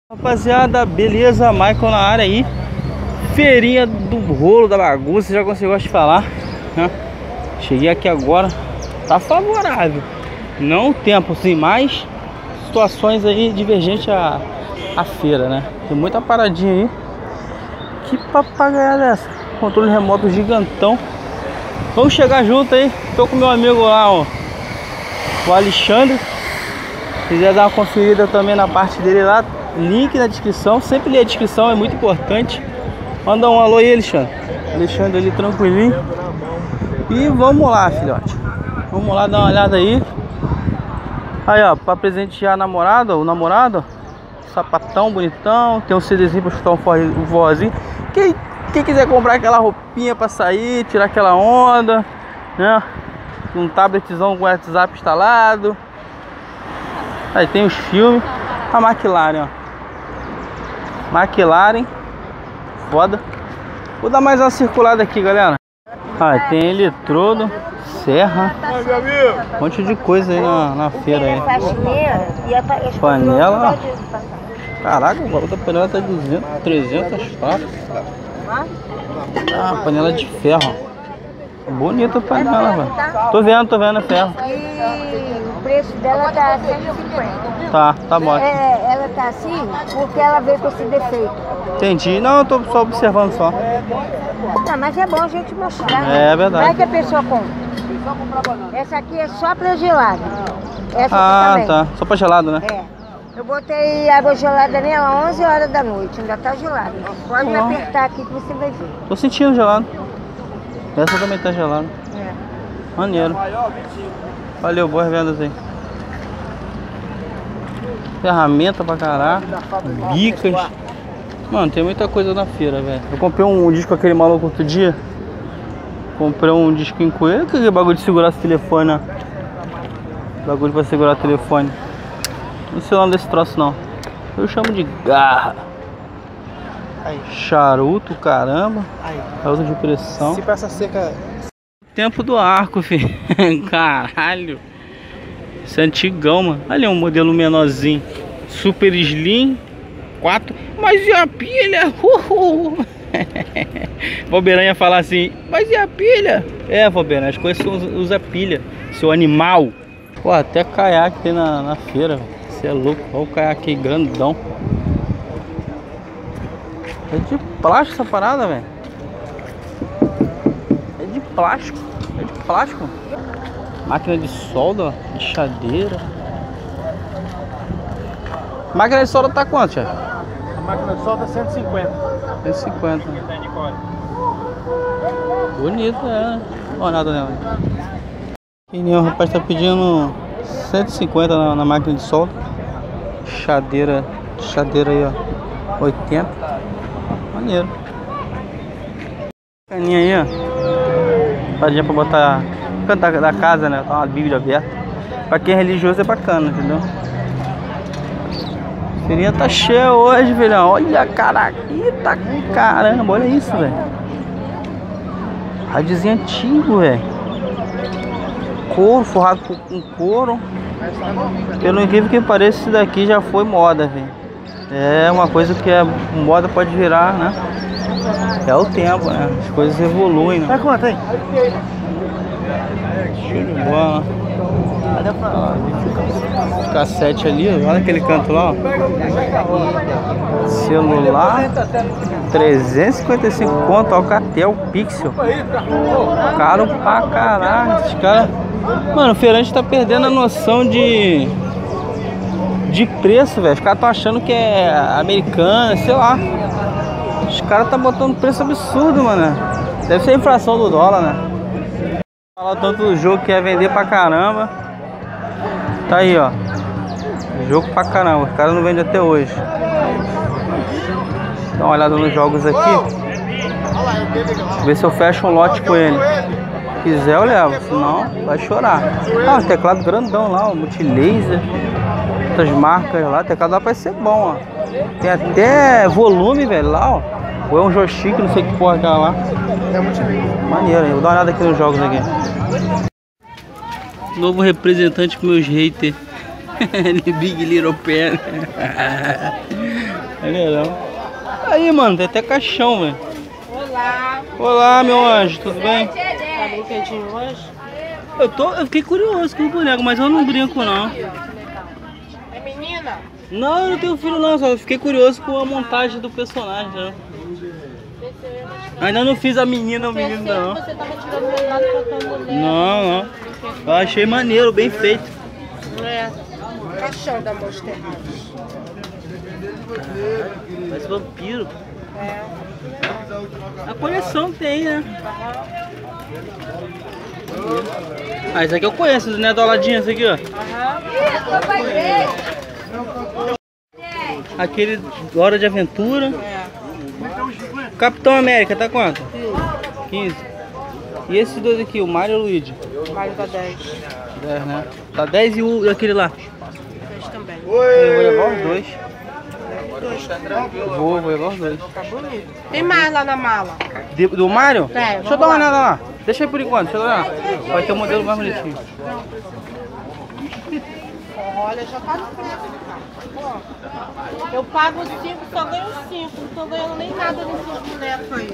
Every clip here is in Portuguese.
Rapaziada, beleza? Michael na área aí. Feirinha do rolo da bagunça, já conseguiu de falar, né? Cheguei aqui agora, tá favorável. Não o tempo assim, mas situações aí divergentes à feira, né? Tem muita paradinha aí. Que papagaiada é essa? Controle remoto gigantão. Vamos chegar junto aí. Tô com meu amigo lá, ó, o Alexandre. Se quiser dar uma conferida também na parte dele lá, link na descrição. Sempre ler a descrição, é muito importante. Manda um alô aí, Alexandre. Alexandre ali tranquilinho. E vamos lá, filhote. Vamos lá dar uma olhada aí. Aí, ó, pra presentear a namorada, o namorado. Sapatão bonitão. Tem um CDzinho pra escutar um forrozinho. Quem quiser comprar aquela roupinha pra sair, tirar aquela onda, né? Um tabletzão com WhatsApp instalado. Aí tem os filmes. A McLaren, ó. McLaren. Foda. Vou dar mais uma circulada aqui, galera. Ah, tem eletrodo, serra, um monte de coisa aí na feira aí. Panela. Caraca, o valor da panela tá 200, 300 pratas. Ah, panela de ferro. Bonita a panela, velho. Tô vendo a ferro. E o preço dela tá 150. Tá bom. Ela tá assim porque ela veio com esse defeito. Entendi. Não, eu tô só observando só. Tá, mas é bom a gente mostrar. É verdade. Vai que a pessoa compra. Essa aqui é só pra gelado. Essa aqui também. Tá. Só pra gelado, né? É. Eu botei água gelada nela 11 horas da noite. Ainda tá gelada. Pode me apertar aqui que você vai ver. Tô sentindo gelado. Essa também tá gelada. É. Maneiro. Valeu, boas vendas aí. Ferramenta pra caraca. Bicas. Mano, tem muita coisa na feira, velho. Eu comprei um disco aquele maluco outro dia. Comprei um disco em coelho. Aquele bagulho de segurar esse telefone, né? Bagulho pra segurar o telefone. Não sei o nome desse troço não. Eu chamo de garra. Aí. Charuto, caramba. Aí. Charuto de pressão. Se peça seca. Tempo do arco, filho. Caralho. Isso é antigão, mano. Ali é um modelo menorzinho. Super Slim 4. Mas e a pilha? Valberan ia falar assim. Mas e a pilha? É, Valberan, as coisas usa pilha. Seu animal. Pô, até caiaque tem na feira. Você é louco. Olha o caiaque grandão. É de plástico essa parada, velho. É de plástico. É de plástico. Máquina de solda, lixadeira. Máquina de solda tá quanto, chefe? A máquina de solda 150. 150. Bonita, né? Olha nada nela. O rapaz tá pedindo 150 na máquina de solda. Lixadeira aí, ó. 80. Maneiro. Caninha aí, ó. Padinha pra botar canto da casa, né? Tá uma bíblia aberta. Pra quem é religioso é bacana, entendeu? A feirinha tá cheia hoje, filhão. Olha, caraca. Eita, caramba, olha isso, velho. Radiozinho antigo, velho. Couro, forrado com couro. Pelo incrível que pareça, isso daqui já foi moda, velho. É uma coisa que é moda, pode virar, né? É o tempo, né? As coisas evoluem, né? Vai quanto aí? Show de bola. Cassete ali, olha aquele canto lá, ó. Celular 355 conto, Alcatel Pixel. Caro pra caralho. Esses caras. Mano, o feirante tá perdendo a noção de preço, velho. Os caras tão achando que é americana, sei lá. Os caras tá botando preço absurdo, mano. Deve ser a inflação do dólar, né? Fala tanto do jogo que é vender pra caramba. Tá aí, ó. Jogo pra caramba. Os caras não vendem até hoje. Dá uma olhada nos jogos aqui. Ver se eu fecho um lote com ele. Se quiser eu levo, senão vai chorar. Ah, o teclado grandão lá, o multilaser. Outras marcas lá. O teclado lá parece ser bom, ó. Tem até volume, velho, lá, ó. Ou é um joystick, não sei que porra que é lá. É multilaser. Maneiro, hein? Vou dar uma olhada aqui nos jogos aqui. Novo representante com meus haters. Big Little Pen. Maneirão. Aí, mano, tem até caixão, velho. Olá. Olá, meu anjo, tudo bem? Tá brinquedinho hoje? Eu fiquei curioso com o boneco, mas eu não brinco, não. É menina? Não, eu não tenho filho, não. Só fiquei curioso com a montagem do personagem, né? Ainda não fiz a menina ou o menino, não. Você tava tirando meu lado pra tua mulher. Não. Eu achei maneiro, bem feito. É. Caixão da Monster House. Parece vampiro. É. A coleção tem, né? Ah, esse aqui eu conheço, né? Doladinho, esse aqui, ó. Aquele Hora de Aventura. É. Capitão América, tá quanto? 15. E esses dois aqui, o Mario e o Luigi? Mario tá 10. 10, né? Tá 10 e aquele lá? 10 também. Eu vou levar os dois. Vou levar os dois. Tá bonito. Tem mais lá na mala. Do Mario? É, Deixa eu dar uma olhada lá. Deixa aí por enquanto, deixa eu dar uma olhada. Vai ter um modelo mais bonitinho. Olha, já tá no preço. Eu pago 5, só ganho 5. Não tô ganhando nem nada nesses bonecos aí.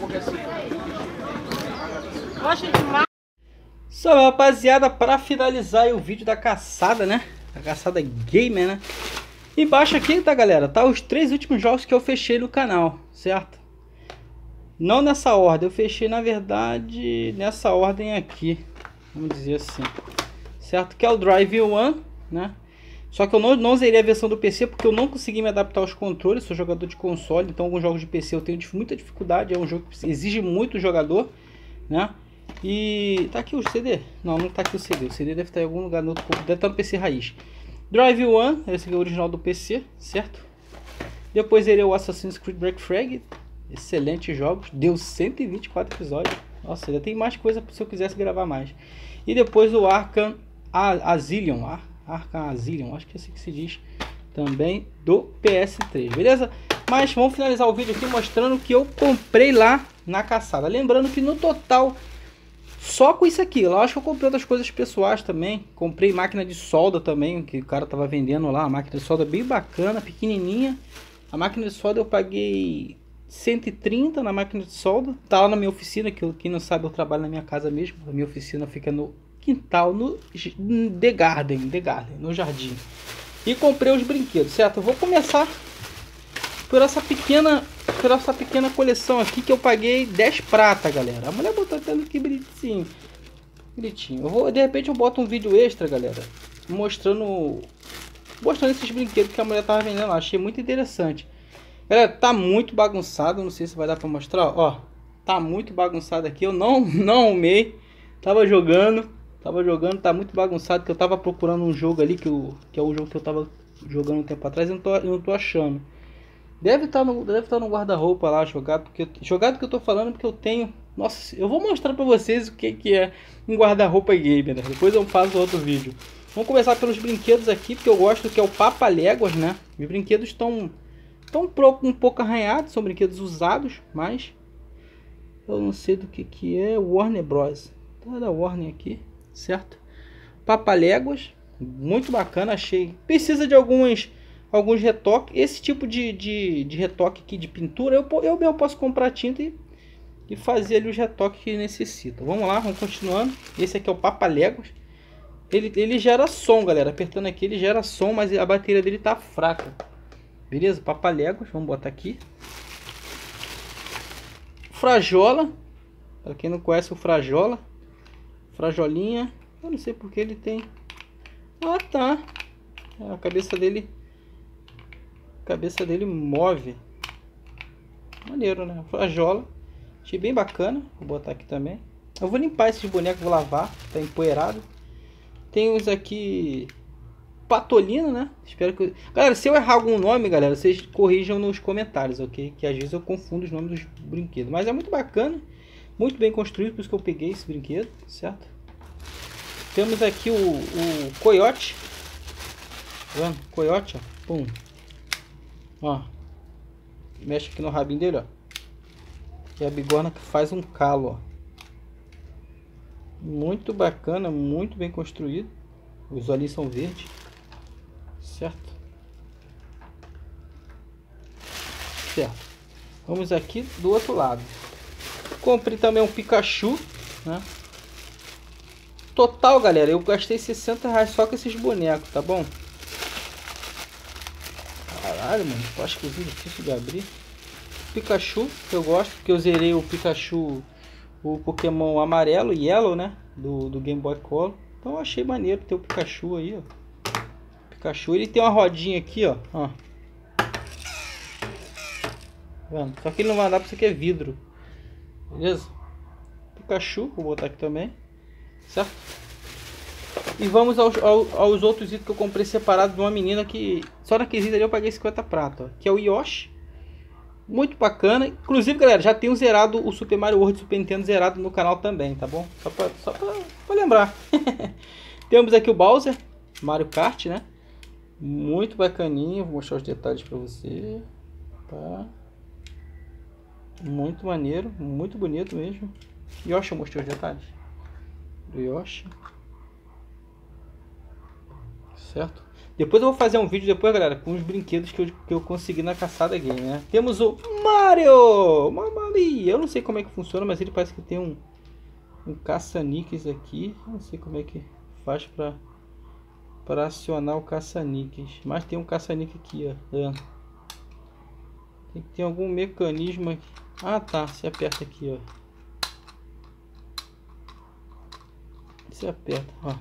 Gosta demais. Só, rapaziada, para finalizar aí o vídeo da caçada, né? A caçada gamer, né? Embaixo aqui, tá, galera? Tá os 3 últimos jogos que eu fechei no canal, certo? Não nessa ordem, eu fechei, na verdade, nessa ordem aqui. Vamos dizer assim. Certo? Que é o Drive One, né? Só que eu não zerei a versão do PC porque eu não consegui me adaptar aos controles. Sou jogador de console, então alguns jogos de PC eu tenho muita dificuldade. É um jogo que exige muito jogador, né? E tá aqui o CD? Não, não tá aqui o CD. O CD deve estar em algum lugar no outro, deve estar no PC raiz. Drive One, esse aqui é o original do PC, certo? Depois ele é o Assassin's Creed Black Flag. Excelentes jogos. Deu 124 episódios. Nossa, ainda tem mais coisa se eu quisesse gravar mais. E depois o Arkham Asylum. Arkham Asylum, acho que é assim que se diz. Também do PS3, beleza? Mas vamos finalizar o vídeo aqui mostrando que eu comprei lá na caçada. Lembrando que no total, só com isso aqui, lógico que eu comprei outras coisas pessoais também. Comprei máquina de solda também, que o cara tava vendendo lá. A máquina de solda bem bacana, pequenininha. A máquina de solda eu paguei 130 na máquina de solda. Tá lá na minha oficina, que quem não sabe eu trabalho na minha casa mesmo. A minha oficina fica no quintal, no The Garden, no jardim. E comprei os brinquedos, certo? Eu vou começar por essa pequena coleção aqui que eu paguei 10 prata, galera. A mulher botou até que bonitinho. De repente eu boto um vídeo extra, galera, mostrando esses brinquedos que a mulher tava vendendo lá. Achei muito interessante. Galera, tá muito bagunçado, não sei se vai dar para mostrar, ó. Tá muito bagunçado aqui, eu não arrumei. Tava jogando, tá muito bagunçado, que eu tava procurando um jogo ali, que é o jogo que eu tava jogando um tempo atrás, eu não tô achando. Deve estar no guarda-roupa lá, jogado que eu tô falando, porque eu tenho... Nossa, eu vou mostrar pra vocês o que é um guarda-roupa gamer, né? Depois eu faço outro vídeo. Vamos começar pelos brinquedos aqui, porque eu gosto, que é o Papaléguas, né? Os brinquedos estão um pouco arranhados, são brinquedos usados, mas eu não sei do que é. Warner Bros. Tá da Warner aqui, certo? Papaléguas, muito bacana, achei. Precisa de alguns retoques. Esse tipo de retoque aqui de pintura, eu mesmo posso comprar tinta e fazer ali os retoques que necessita. Vamos lá, vamos continuando. Esse aqui é o Papaléguas. Ele gera som, galera. Apertando aqui ele gera som, mas a bateria dele tá fraca. Beleza? Papaléguas, vamos botar aqui. Frajola. Para quem não conhece o Frajola. Frajolinha. Eu não sei porque ele tem... Ah, tá. A cabeça dele move. Maneiro, né? Frajola. Achei bem bacana. Vou botar aqui também. Eu vou limpar esses bonecos, vou lavar. Tá empoeirado. Tem uns aqui... Patolino, né? Espero que... Galera, se eu errar algum nome, galera, vocês corrijam nos comentários, ok? Que às vezes eu confundo os nomes dos brinquedos. Mas é muito bacana. Muito bem construído, por isso que eu peguei esse brinquedo, certo? Temos aqui o Coiote. Tá vendo? Coiote, ó. Pum. Ó. Mexe aqui no rabinho dele, ó. Que é a bigorna que faz um calo, ó. Muito bacana, muito bem construído. Os olhinhos são verdes. Certo? Certo. Vamos aqui do outro lado. Comprei também um Pikachu, né? Total, galera, eu gastei R$60 só com esses bonecos, tá bom? Caralho, mano, eu acho que é difícil de abrir. Pikachu, que eu gosto, porque eu zerei o Pikachu, o Pokémon amarelo, Yellow, né? Do Game Boy Color. Então eu achei maneiro ter o Pikachu aí, ó. Pikachu, ele tem uma rodinha aqui, ó. Vendo? Só que ele não vai dar pra você que é vidro. Beleza? Pikachu, vou botar aqui também. Certo? E vamos aos outros itens que eu comprei separado de uma menina que... Só naqueles itens ali eu paguei 50 prata, ó, que é o Yoshi. Muito bacana. Inclusive, galera, já tenho zerado o Super Mario World Super Nintendo zerado no canal também, tá bom? Só pra lembrar. Temos aqui o Bowser, Mario Kart, né? Muito bacaninho. Vou mostrar os detalhes pra você. Tá? Muito maneiro, muito bonito mesmo. Yoshi, eu mostrei os detalhes do Yoshi. Certo? Depois eu vou fazer um vídeo depois, galera, com os brinquedos que eu consegui na caçada game, né? Temos o Mario! Mamma mia! Eu não sei como é que funciona, mas ele parece que tem um caça-níqueis aqui. Não sei como é que faz para acionar o caça-níqueis. Mas tem um caça-níqueis aqui, ó. Tem que ter algum mecanismo aqui. Ah, tá. Você aperta aqui, ó. Você aperta, ó.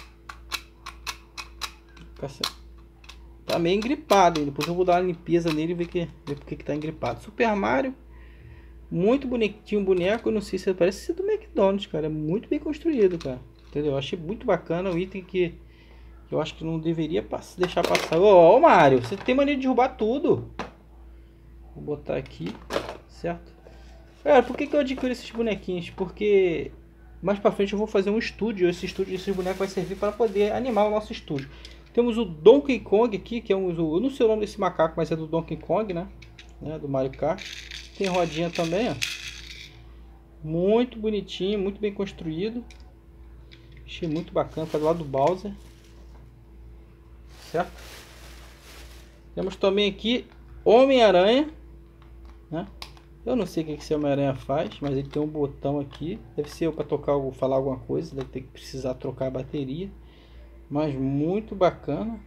Tá meio engripado. Depois eu vou dar uma limpeza nele e ver porque que tá engripado. Super Mario. Muito bonitinho o boneco. Eu não sei se parece ser do McDonald's, cara. É muito bem construído, cara. Entendeu? Eu achei muito bacana o item que eu acho que não deveria deixar passar. Ô, Mario, você tem maneira de derrubar tudo. Vou botar aqui, certo? Cara, por que eu adquiro esses bonequinhos? Porque mais pra frente eu vou fazer um estúdio. Esse estúdio, esses bonecos vai servir para poder animar o nosso estúdio. Temos o Donkey Kong aqui, que é eu não sei o nome desse macaco, mas é do Donkey Kong, né? Do Mario Kart. Tem rodinha também, ó. Muito bonitinho, muito bem construído. Achei muito bacana, tá do lado do Bowser. Certo? Temos também aqui Homem-Aranha, né? Eu não sei o que esse Homem-Aranha faz, mas ele tem um botão aqui. Deve ser para tocar ou falar alguma coisa, deve ter que precisar trocar a bateria. Mas muito bacana.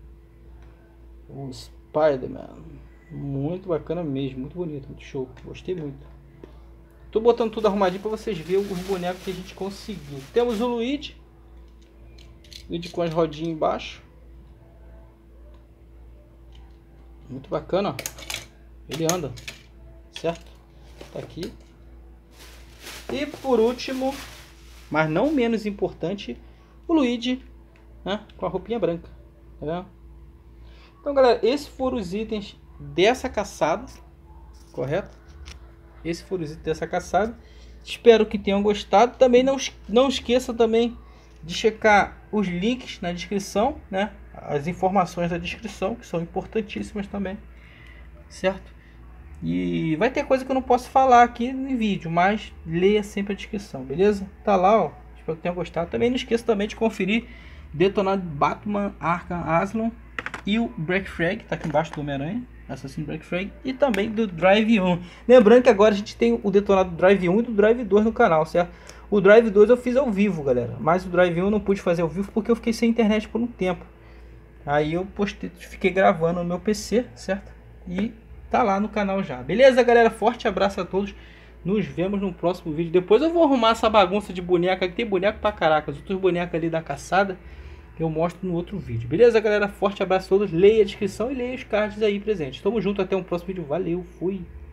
O Spider-Man. Muito bacana mesmo, muito bonito, muito show. Gostei muito. Tô botando tudo arrumadinho para vocês verem os bonecos que a gente conseguiu. Temos o Luigi. Luigi com as rodinhas embaixo. Muito bacana, ó. Ele anda, certo? Tá aqui. E por último, mas não menos importante, o Luigi, né, com a roupinha branca. Tá vendo? Então, galera, esses foram os itens dessa caçada, correto? Esses foram os itens dessa caçada. Espero que tenham gostado. Também não esqueça também de checar os links na descrição, né? As informações da descrição, que são importantíssimas também, certo? E vai ter coisa que eu não posso falar aqui no vídeo, mas leia sempre a descrição, beleza? Tá lá, ó. Espero que tenham gostado. Também não esqueça também de conferir Detonado Batman Arkham Asylum e o Black Flag, tá aqui embaixo do Homem-Aranha, Assassin's Black Flag, e também do Drive 1. Lembrando que agora a gente tem o Detonado Drive 1 e do Drive 2 no canal, certo? O Drive 2 eu fiz ao vivo, galera, mas o Drive 1 eu não pude fazer ao vivo porque eu fiquei sem internet por um tempo. Aí eu fiquei gravando no meu PC, certo? E tá lá no canal já. Beleza, galera? Forte abraço a todos. Nos vemos no próximo vídeo. Depois eu vou arrumar essa bagunça de boneca. Aqui tem boneco pra caraca. Os outros bonecos ali da caçada eu mostro no outro vídeo. Beleza, galera? Forte abraço a todos. Leia a descrição e leia os cards aí presentes. Tamo junto. Até um próximo vídeo. Valeu. Fui.